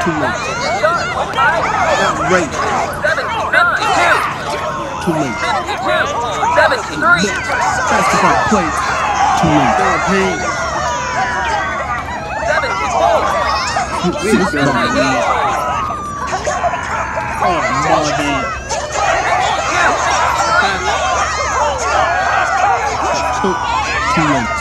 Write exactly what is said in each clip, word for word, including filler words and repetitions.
Too late. Outrage. Too late. seventy-three. Basketball play. Too late. Pain. seventy-four. Oh, Mulligan. Too, too late.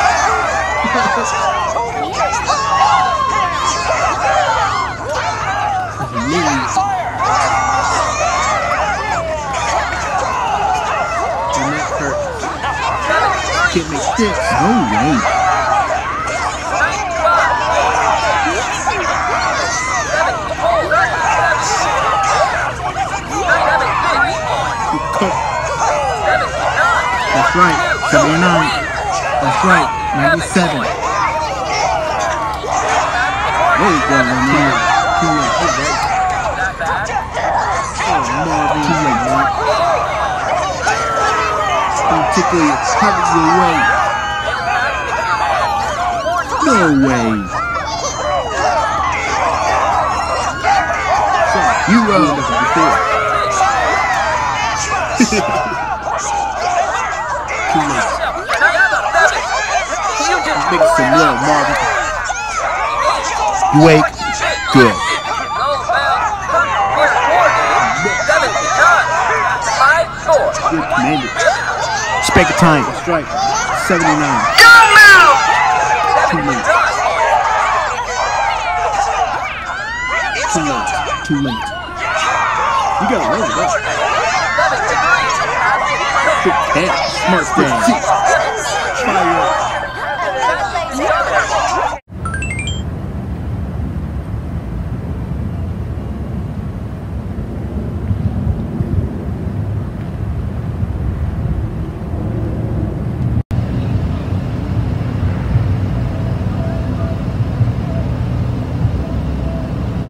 Can't make this. No way. That's right. seventy-nine. That's right. ninety-seven. There you go, man. Too late. Oh, Marvin. Too late, man. Particularly probably away. No way. You rolled up before. Too late. Make some love, Marvin. You wake. Good. Good commander. Spec time. Strike. seventy-nine. Too late. Too late. Too late. You gotta roll it up. Good catch. Smart thing. Fire.